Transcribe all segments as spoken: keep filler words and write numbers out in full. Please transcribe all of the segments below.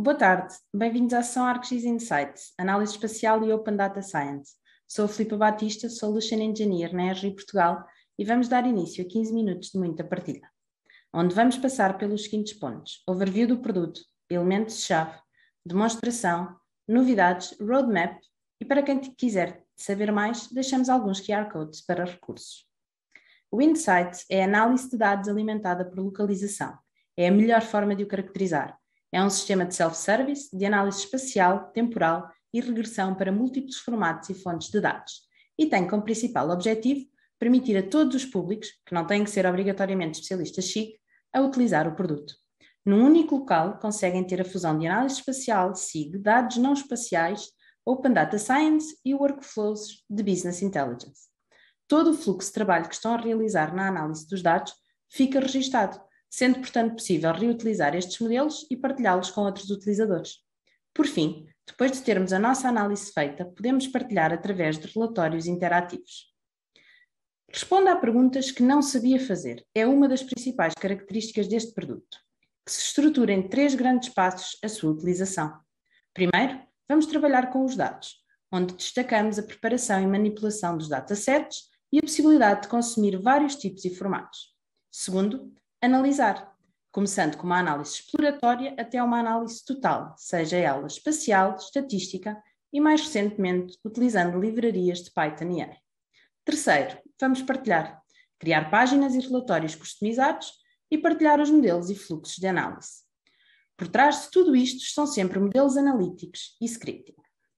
Boa tarde, bem-vindos à sessão ArcGIS Insights, Análise Espacial e Open Data Science. Sou a Filipa Batista, Solution Engineer na E R G I Portugal e vamos dar início a quinze minutos de muita partilha, onde vamos passar pelos seguintes pontos: overview do produto, elementos-chave, demonstração, novidades, roadmap e para quem quiser saber mais, deixamos alguns Q R Codes para recursos. O Insights é a análise de dados alimentada por localização. É a melhor forma de o caracterizar. É um sistema de self-service, de análise espacial, temporal e regressão para múltiplos formatos e fontes de dados. E tem como principal objetivo permitir a todos os públicos, que não têm que ser obrigatoriamente especialistas S I G, a utilizar o produto. Num único local conseguem ter a fusão de análise espacial, S I G, dados não espaciais, Open Data Science e workflows de Business Intelligence. Todo o fluxo de trabalho que estão a realizar na análise dos dados fica registado, sendo, portanto, possível reutilizar estes modelos e partilhá-los com outros utilizadores. Por fim, depois de termos a nossa análise feita, podemos partilhar através de relatórios interativos. Responda a perguntas que não sabia fazer. É uma das principais características deste produto, que se estrutura em três grandes passos a sua utilização. Primeiro, vamos trabalhar com os dados, onde destacamos a preparação e manipulação dos datasets e a possibilidade de consumir vários tipos e formatos. Segundo, analisar, começando com uma análise exploratória até uma análise total, seja ela espacial, estatística e, mais recentemente, utilizando livrarias de Python e R. Terceiro, vamos partilhar, criar páginas e relatórios customizados e partilhar os modelos e fluxos de análise. Por trás de tudo isto estão sempre modelos analíticos e scripting.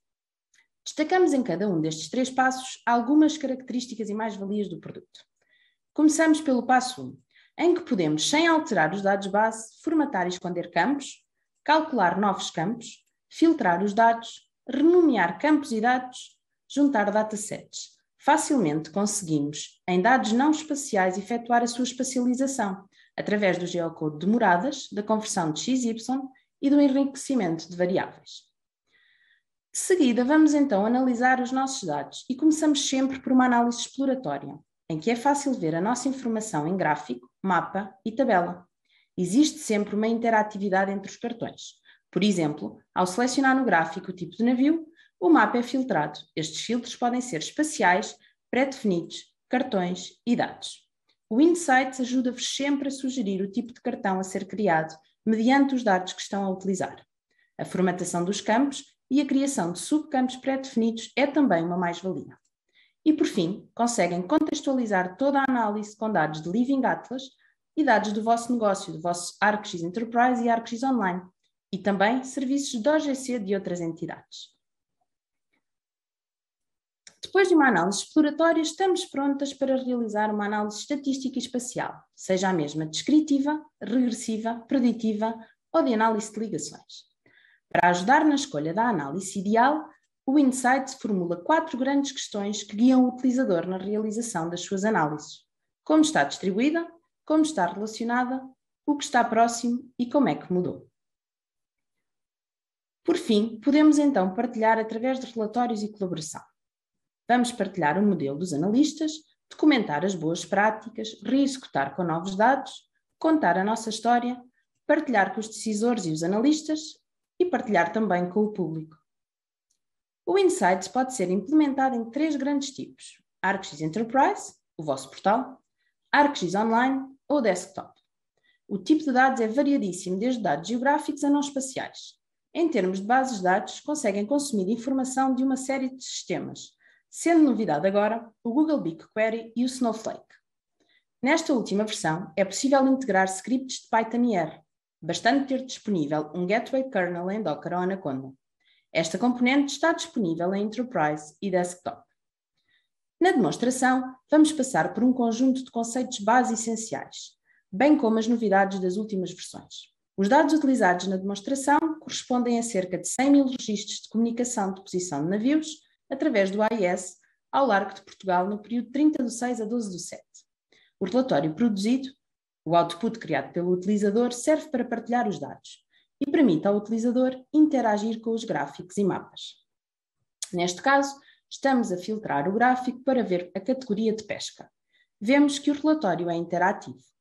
Destacamos em cada um destes três passos algumas características e mais-valias do produto. Começamos pelo passo um, em que podemos, sem alterar os dados base, formatar e esconder campos, calcular novos campos, filtrar os dados, renomear campos e dados, juntar datasets. Facilmente conseguimos, em dados não espaciais, efetuar a sua espacialização, através do geocode de moradas, da conversão de X Y e do enriquecimento de variáveis. De seguida, vamos então analisar os nossos dados e começamos sempre por uma análise exploratória, em que é fácil ver a nossa informação em gráfico, mapa e tabela. Existe sempre uma interatividade entre os cartões. Por exemplo, ao selecionar no gráfico o tipo de navio, o mapa é filtrado. Estes filtros podem ser espaciais, pré-definidos, cartões e dados. O Insights ajuda-vos sempre a sugerir o tipo de cartão a ser criado mediante os dados que estão a utilizar. A formatação dos campos e a criação de subcampos pré-definidos é também uma mais-valia. E, por fim, conseguem contextualizar toda a análise com dados de Living Atlas e dados do vosso negócio, do vosso ArcGIS Enterprise e ArcGIS Online, e também serviços de O G C de outras entidades. Depois de uma análise exploratória, estamos prontas para realizar uma análise estatística e espacial, seja a mesma descritiva, regressiva, preditiva ou de análise de ligações. Para ajudar na escolha da análise ideal, o Insights formula quatro grandes questões que guiam o utilizador na realização das suas análises. Como está distribuída, como está relacionada, o que está próximo e como é que mudou. Por fim, podemos então partilhar através de relatórios e colaboração. Vamos partilhar o modelo dos analistas, documentar as boas práticas, reexecutar com novos dados, contar a nossa história, partilhar com os decisores e os analistas e partilhar também com o público. O Insights pode ser implementado em três grandes tipos: ArcGIS Enterprise, o vosso portal, ArcGIS Online ou Desktop. O tipo de dados é variadíssimo, desde dados geográficos a não espaciais. Em termos de bases de dados, conseguem consumir informação de uma série de sistemas, sendo novidade agora o Google BigQuery e o Snowflake. Nesta última versão, é possível integrar scripts de Python e R, bastante ter disponível um Gateway Kernel em Docker ou Anaconda. Esta componente está disponível em Enterprise e Desktop. Na demonstração, vamos passar por um conjunto de conceitos base essenciais, bem como as novidades das últimas versões. Os dados utilizados na demonstração correspondem a cerca de cem mil registros de comunicação de posição de navios através do A I S ao largo de Portugal no período de trinta de seis a doze de sete. O relatório produzido, o output criado pelo utilizador, serve para partilhar os dados e permite ao utilizador interagir com os gráficos e mapas. Neste caso, estamos a filtrar o gráfico para ver a categoria de pesca. Vemos que o relatório é interativo.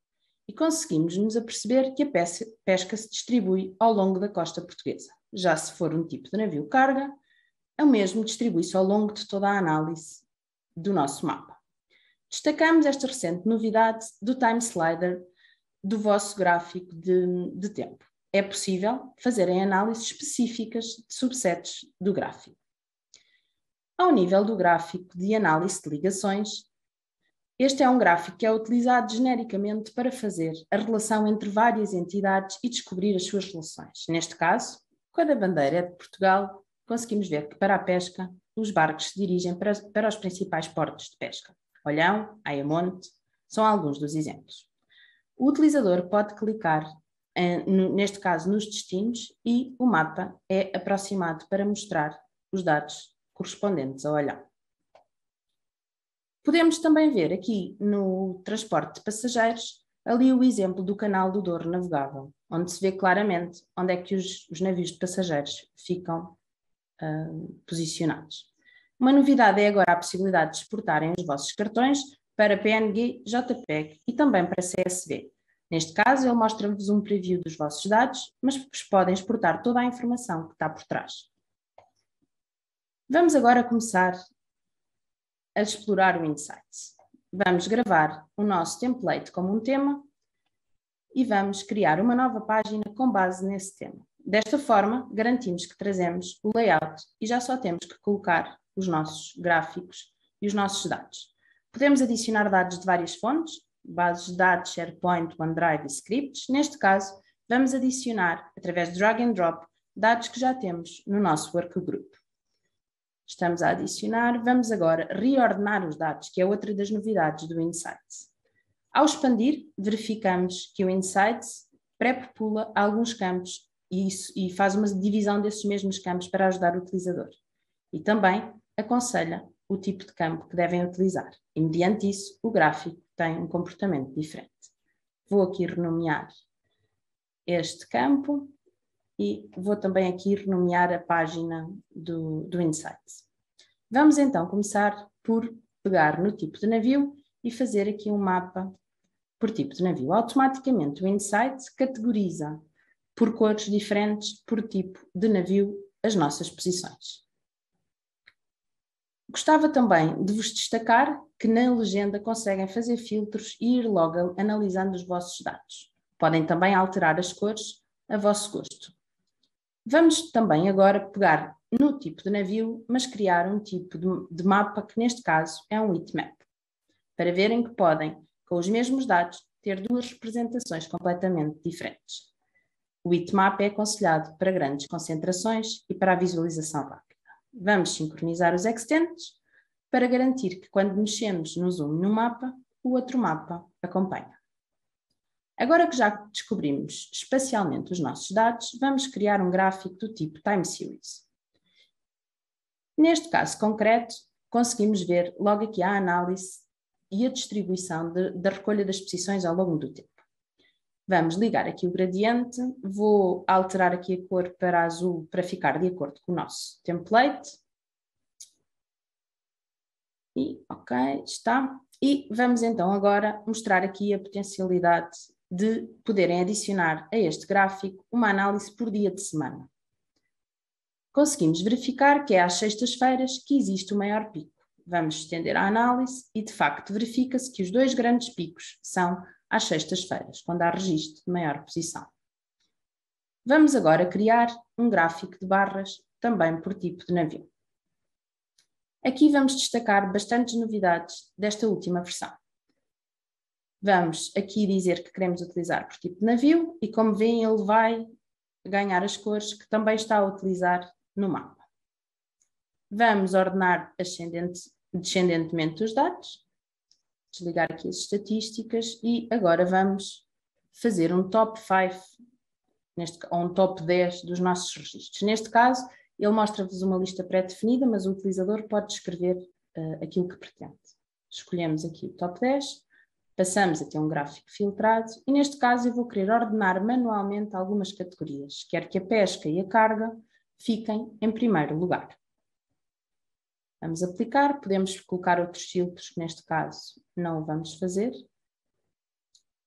e conseguimos nos aperceber que a pesca, pesca se distribui ao longo da costa portuguesa. Já se for um tipo de navio carga, o mesmo distribui-se ao longo de toda a análise do nosso mapa. Destacamos esta recente novidade do time slider do vosso gráfico de, de tempo. É possível fazerem análises específicas de subsets do gráfico. Ao nível do gráfico de análise de ligações, este é um gráfico que é utilizado genericamente para fazer a relação entre várias entidades e descobrir as suas relações. Neste caso, quando a bandeira é de Portugal, conseguimos ver que para a pesca, os barcos se dirigem para, para os principais portos de pesca. Olhão, Ayamonte, são alguns dos exemplos. O utilizador pode clicar, eh, no, neste caso, nos destinos e o mapa é aproximado para mostrar os dados correspondentes ao olhão. Podemos também ver aqui no transporte de passageiros, ali o exemplo do canal do Douro navegável, onde se vê claramente onde é que os, os navios de passageiros ficam uh, posicionados. Uma novidade é agora a possibilidade de exportarem os vossos cartões para P N G, JPEG e também para C S V. Neste caso, ele mostra-vos um preview dos vossos dados, mas vos podem exportar toda a informação que está por trás. Vamos agora começar a explorar o Insights. Vamos gravar o nosso template como um tema e vamos criar uma nova página com base nesse tema. Desta forma, garantimos que trazemos o layout e já só temos que colocar os nossos gráficos e os nossos dados. Podemos adicionar dados de várias fontes, bases de dados, SharePoint, OneDrive e scripts. Neste caso, vamos adicionar, através de drag and drop, dados que já temos no nosso workgroup. Estamos a adicionar, vamos agora reordenar os dados, que é outra das novidades do Insights. Ao expandir, verificamos que o Insights pré-popula alguns campos e, isso, e faz uma divisão desses mesmos campos para ajudar o utilizador. E também aconselha o tipo de campo que devem utilizar. E, mediante isso, o gráfico tem um comportamento diferente. Vou aqui renomear este campo e vou também aqui renomear a página do, do Insights. Vamos então começar por pegar no tipo de navio e fazer aqui um mapa por tipo de navio. Automaticamente o Insights categoriza por cores diferentes, por tipo de navio, as nossas posições. Gostava também de vos destacar que na legenda conseguem fazer filtros e ir logo analisando os vossos dados. Podem também alterar as cores a vosso gosto. Vamos também agora pegar no tipo de navio, mas criar um tipo de, de mapa que neste caso é um heatmap, para verem que podem, com os mesmos dados, ter duas representações completamente diferentes. O heatmap é aconselhado para grandes concentrações e para a visualização rápida. Vamos sincronizar os extents para garantir que quando mexemos no zoom no mapa, o outro mapa acompanha. Agora que já descobrimos espacialmente os nossos dados, vamos criar um gráfico do tipo Time Series. Neste caso concreto, conseguimos ver logo aqui a análise e a distribuição de, da recolha das posições ao longo do tempo. Vamos ligar aqui o gradiente, vou alterar aqui a cor para azul para ficar de acordo com o nosso template. E ok, está. E vamos então agora mostrar aqui a potencialidade de poderem adicionar a este gráfico uma análise por dia de semana. Conseguimos verificar que é às sextas-feiras que existe o maior pico. Vamos estender a análise e, de facto, verifica-se que os dois grandes picos são às sextas-feiras, quando há registro de maior posição. Vamos agora criar um gráfico de barras, também por tipo de navio. Aqui vamos destacar bastantes novidades desta última versão. Vamos aqui dizer que queremos utilizar por tipo de navio e, como veem, ele vai ganhar as cores que também está a utilizar no mapa. Vamos ordenar ascendente, descendentemente os dados, desligar aqui as estatísticas e agora vamos fazer um top cinco, neste, ou um top dez dos nossos registros. Neste caso, ele mostra-vos uma lista pré-definida, mas o utilizador pode escrever uh, aquilo que pretende. Escolhemos aqui o top dez, passamos a ter um gráfico filtrado e neste caso eu vou querer ordenar manualmente algumas categorias. Quero que a pesca e a carga fiquem em primeiro lugar. Vamos aplicar, podemos colocar outros filtros que neste caso não o vamos fazer.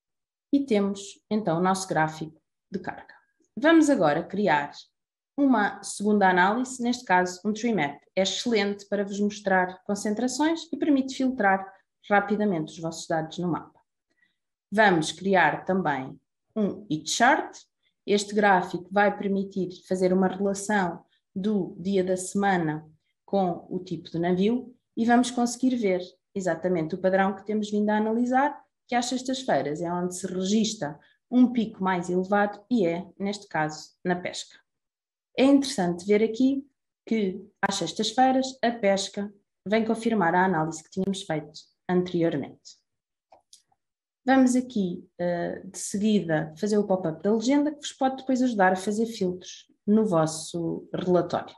e temos então o nosso gráfico de carga. Vamos agora criar uma segunda análise, neste caso um tree map. É excelente para vos mostrar concentrações e permite filtrar rapidamente os vossos dados no mapa. Vamos criar também um heat chart. Este gráfico vai permitir fazer uma relação do dia da semana com o tipo de navio e vamos conseguir ver exatamente o padrão que temos vindo a analisar, que às sextas-feiras é onde se registra um pico mais elevado e é, neste caso, na pesca. É interessante ver aqui que às sextas-feiras a pesca vem confirmar a análise que tínhamos feito anteriormente. Vamos aqui, de seguida, fazer o pop-up da legenda, que vos pode depois ajudar a fazer filtros no vosso relatório.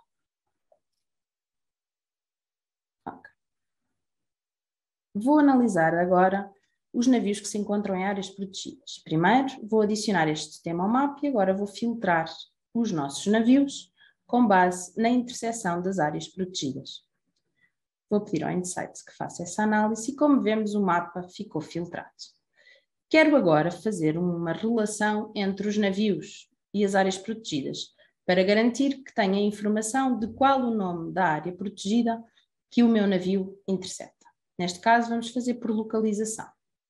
Okay. Vou analisar agora os navios que se encontram em áreas protegidas. Primeiro, vou adicionar este tema ao mapa e agora vou filtrar os nossos navios com base na interseção das áreas protegidas. Vou pedir ao Insights que faça essa análise e, como vemos, o mapa ficou filtrado. Quero agora fazer uma relação entre os navios e as áreas protegidas, para garantir que tenha informação de qual o nome da área protegida que o meu navio intercepta. Neste caso, vamos fazer por localização.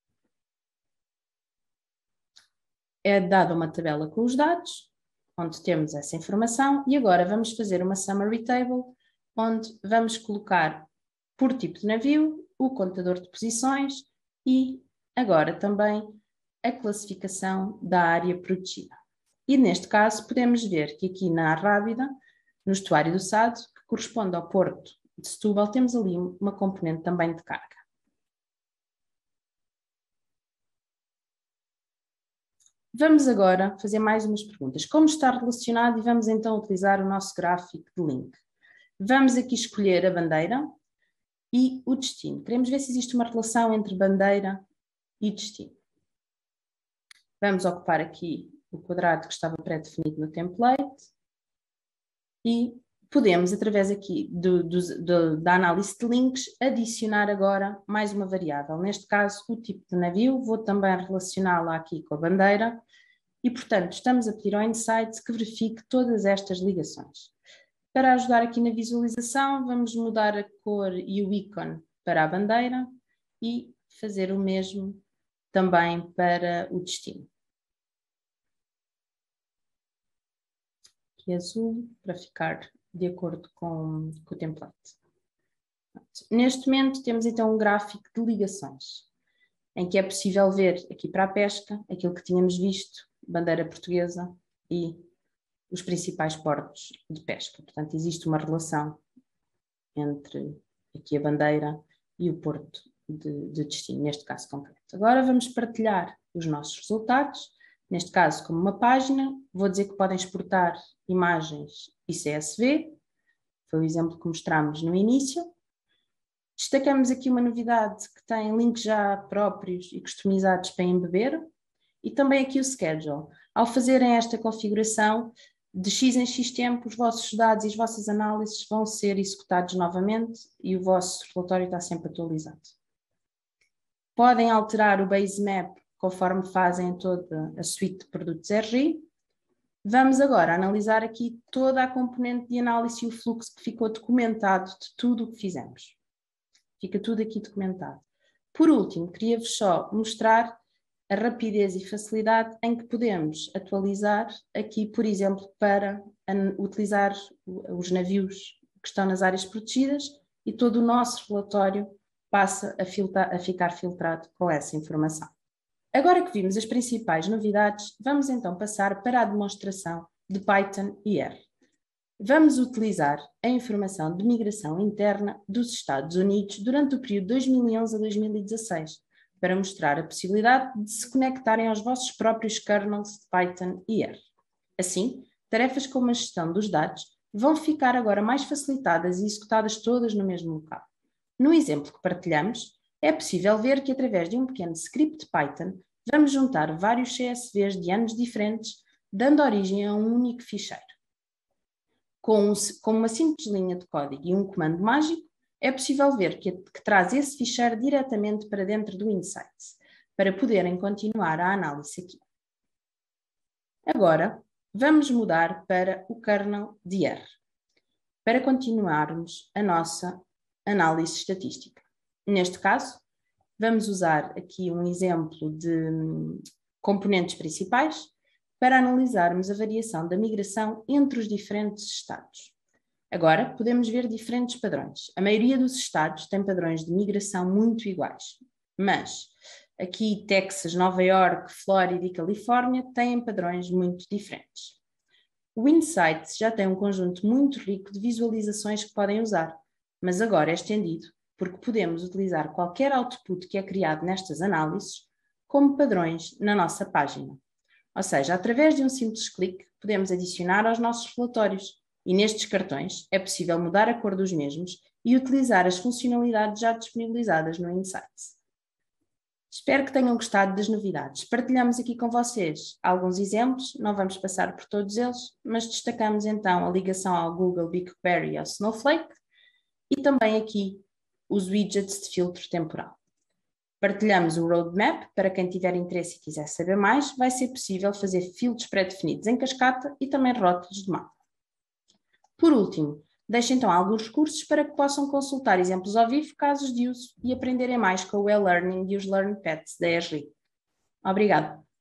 É dada uma tabela com os dados, onde temos essa informação, e agora vamos fazer uma summary table, onde vamos colocar por tipo de navio, o contador de posições e agora também a classificação da área protegida. E neste caso podemos ver que aqui na Arrábida, no estuário do Sado, que corresponde ao porto de Setúbal, temos ali uma componente também de carga. Vamos agora fazer mais umas perguntas. Como está relacionado? E vamos então utilizar o nosso gráfico de link. Vamos aqui escolher a bandeira e o destino. Queremos ver se existe uma relação entre bandeira e destino. Vamos ocupar aqui o quadrado que estava pré-definido no template e podemos, através aqui do, do, do, da análise de links, adicionar agora mais uma variável. Neste caso, o tipo de navio. Vou também relacioná-la aqui com a bandeira e, portanto, estamos a pedir ao Insights que verifique todas estas ligações. Para ajudar aqui na visualização, vamos mudar a cor e o ícone para a bandeira e fazer o mesmo também para o destino. Aqui azul, para ficar de acordo com, com o template. Neste momento temos então um gráfico de ligações, em que é possível ver aqui para a pesca, aquilo que tínhamos visto, bandeira portuguesa e os principais portos de pesca. Portanto, existe uma relação entre aqui a bandeira e o porto de, de destino, neste caso concreto. Agora vamos partilhar os nossos resultados, neste caso como uma página. Vou dizer que podem exportar imagens e C S V, foi o exemplo que mostramos no início. Destacamos aqui uma novidade que tem links já próprios e customizados para embeber, e também aqui o schedule. Ao fazerem esta configuração, de X em X tempo, os vossos dados e as vossas análises vão ser executados novamente e o vosso relatório está sempre atualizado. Podem alterar o base map conforme fazem toda a suite de produtos R I. Vamos agora analisar aqui toda a componente de análise e o fluxo que ficou documentado de tudo o que fizemos. Fica tudo aqui documentado. Por último, queria-vos só mostrar a rapidez e facilidade em que podemos atualizar aqui, por exemplo, para utilizar os navios que estão nas áreas protegidas, e todo o nosso relatório passa a, filtrar, a ficar filtrado com essa informação. Agora que vimos as principais novidades, vamos então passar para a demonstração de Python e R. Vamos utilizar a informação de migração interna dos Estados Unidos durante o período dois mil e onze a dois mil e dezasseis, para mostrar a possibilidade de se conectarem aos vossos próprios kernels de Python e R. Assim, tarefas como a gestão dos dados vão ficar agora mais facilitadas e executadas todas no mesmo local. No exemplo que partilhamos, é possível ver que através de um pequeno script Python vamos juntar vários C S Vs de anos diferentes, dando origem a um único ficheiro. Com, um, com uma simples linha de código e um comando mágico, é possível ver que, que traz esse ficheiro diretamente para dentro do Insights. para poderem continuar a análise aqui. Agora, vamos mudar para o kernel de R, para continuarmos a nossa análise estatística. Neste caso, vamos usar aqui um exemplo de componentes principais para analisarmos a variação da migração entre os diferentes estados. Agora, podemos ver diferentes padrões. A maioria dos estados tem padrões de migração muito iguais, mas aqui Texas, Nova York, Flórida e Califórnia têm padrões muito diferentes. O Insights já tem um conjunto muito rico de visualizações que podem usar, mas agora é estendido porque podemos utilizar qualquer output que é criado nestas análises como padrões na nossa página. Ou seja, através de um simples clique, podemos adicionar aos nossos relatórios e nestes cartões é possível mudar a cor dos mesmos e utilizar as funcionalidades já disponibilizadas no Insights. Espero que tenham gostado das novidades. Partilhamos aqui com vocês alguns exemplos, não vamos passar por todos eles, mas destacamos então a ligação ao Google BigQuery e ao Snowflake e também aqui os widgets de filtro temporal. Partilhamos o roadmap, para quem tiver interesse e quiser saber mais, vai ser possível fazer filtros pré-definidos em cascata e também rótulos de mapa. Por último, deixo então alguns recursos para que possam consultar exemplos ao vivo, casos de uso e aprenderem mais com o e-learning e os learning paths da Esri. Obrigada.